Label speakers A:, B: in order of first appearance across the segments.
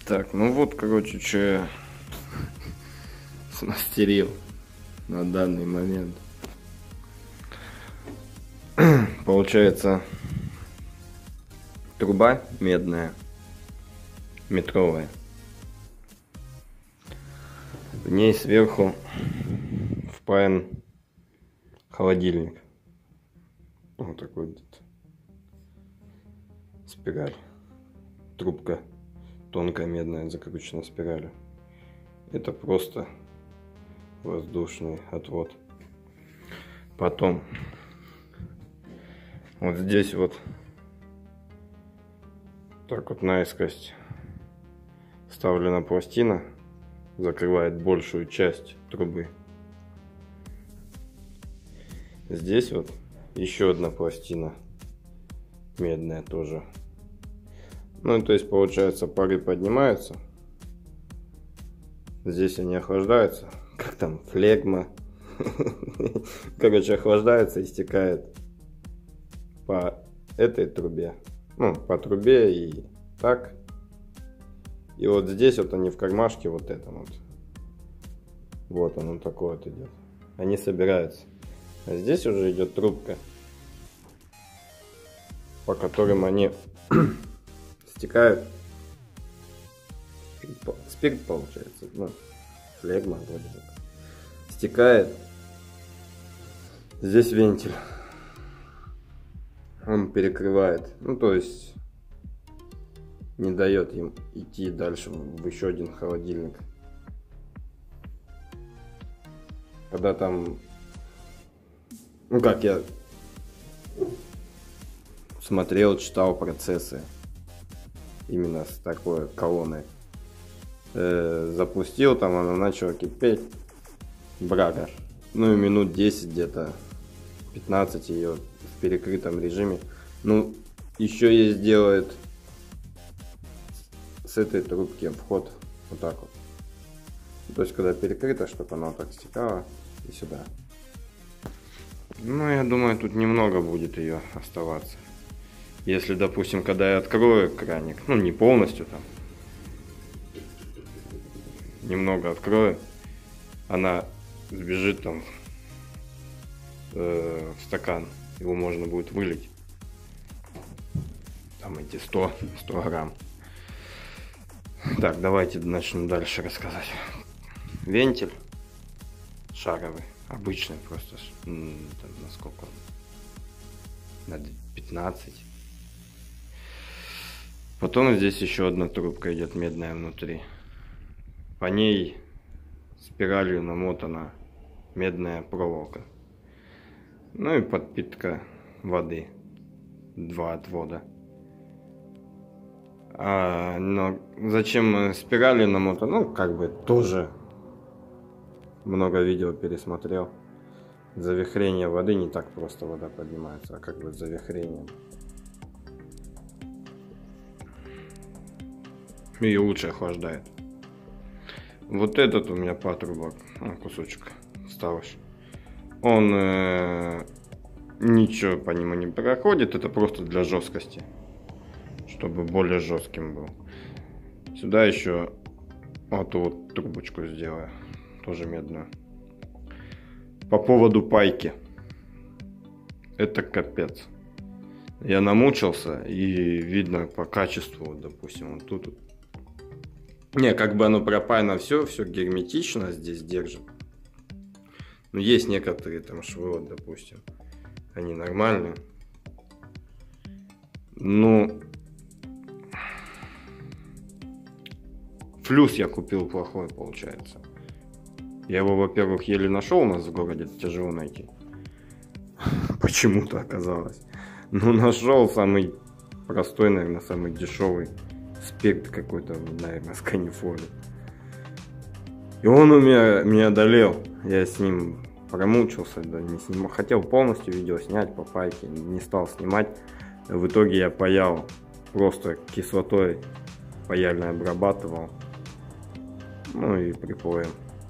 A: Так, ну вот, короче, что я смастерил на данный момент. Получается, труба медная, метровая. В ней сверху впаян холодильник. Вот такой вот спираль. Трубка тонкая медная, закручена спиралью. Это просто воздушный отвод. Потом вот здесь вот так вот наискось вставлена пластина, закрывает большую часть трубы. Здесь вот еще одна пластина медная тоже. Ну, то есть получается, пары поднимаются, здесь они охлаждаются, как там, флегма, короче, охлаждается и стекает по этой трубе, ну, по трубе и так. И вот здесь вот они в кармашке, вот этом вот оно такое вот идет, они собираются. А здесь уже идет трубка, по которым они стекают. Спирт получается, ну, флегма вроде бы. Стекает. Здесь вентиль. Он перекрывает. Ну, то есть не дает им идти дальше в еще один холодильник. Когда там, ну, как я смотрел, читал процессы именно с такой колонной, запустил, там она начала кипеть, брага. Ну и минут 10 где-то, 15 ее в перекрытом режиме. Ну, еще есть делает с этой трубки вход вот так вот. То есть когда перекрыто, чтобы она вот так стекала и сюда. Ну, я думаю, тут немного будет ее оставаться. Если, допустим, когда я открою краник, ну, не полностью там, немного открою, она сбежит там в стакан, его можно будет вылить. Там эти 100 грамм. Так, давайте начнем дальше рассказать. Вентиль шаровый, обычный, просто там, насколько? На 15. Потом здесь еще одна трубка идет медная внутри. По ней спиралью намотана медная проволока. Ну и подпитка воды. 2 отвода. Но зачем спирали намотаны? Ну, как бы тоже много видео пересмотрел. Завихрение воды, не так просто вода поднимается, а как бы с завихрением. Ее лучше охлаждает. Вот этот у меня патрубок, кусочек вставыш. Он ничего по нему не проходит, это просто для жесткости, чтобы более жестким был. Сюда еще вот эту вот трубочку сделаю, тоже медную. По поводу пайки, это капец. Я намучился, и видно по качеству, вот, допустим, вот тут. Не, как бы оно пропаяно все герметично здесь держит. Но есть некоторые там швы, вот, допустим, они нормальные. Ну, флюс я купил плохой, получается. Я его, во-первых, еле нашел у нас в городе, тяжело найти. Почему-то оказалось. Ну, нашел самый простой, наверное, самый дешевый спирт какой-то, наверное, с канифоли. И он меня одолел. Я с ним промучился, да, не снимал. Хотел полностью видео снять по пайке, не стал снимать. В итоге я паял просто кислотой, паяльной обрабатывал. Ну и приплоем.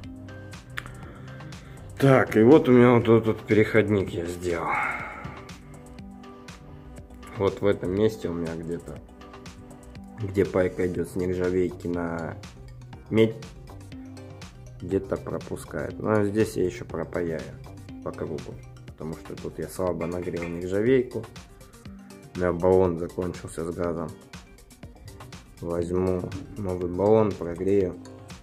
A: Так, и вот у меня вот этот переходник я сделал. Вот в этом месте у меня где-то где пайка идет с нержавейки на медь, где-то пропускает. Но здесь я еще пропаяю по кругу, потому что тут я слабо нагрел нержавейку. У меня баллон закончился с газом. Возьму новый баллон, прогрею.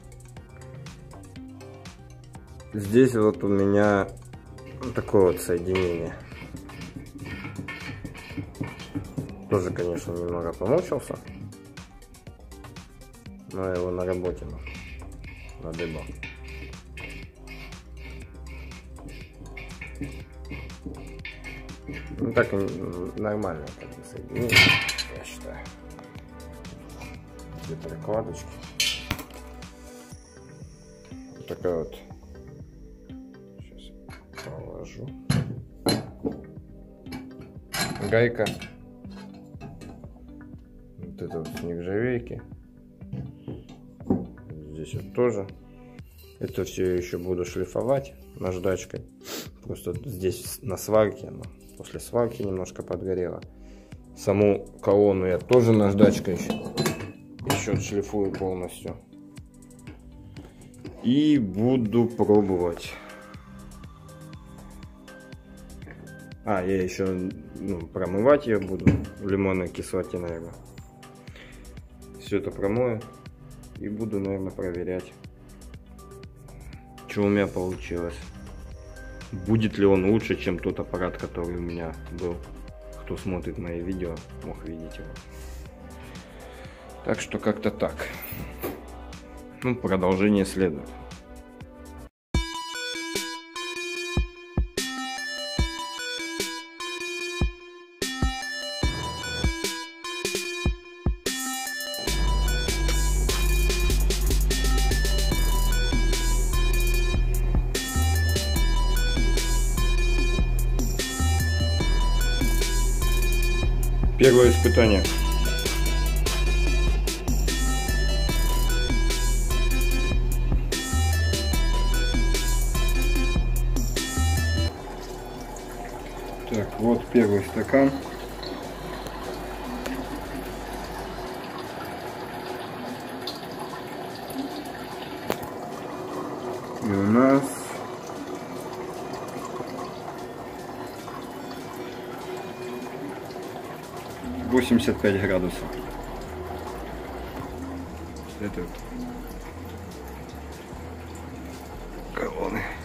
A: Здесь вот у меня такое вот соединение. Тоже, конечно, немного помучился, но я его на работе надыбал. Ну так нормально как бы соединение, я считаю. Две прокладочки. Вот такая вот. Сейчас положу. Гайка. Вот это вот с нержавейки. Здесь вот тоже. Это все еще буду шлифовать наждачкой. Просто здесь на сварке, но после сварки немножко подгорело. Саму колонну я тоже наждачкой еще отшлифую полностью. И буду пробовать. Я еще промывать ее буду в лимонной кислоте, наверное. Все это промою и буду, наверное, проверять, что у меня получилось. Будет ли он лучше, чем тот аппарат, который у меня был. Кто смотрит мои видео, мог видеть его. Так что как-то так. Продолжение следует. Первое испытание. Так, вот первый стакан. И у нас 85 градусов. Это колонны.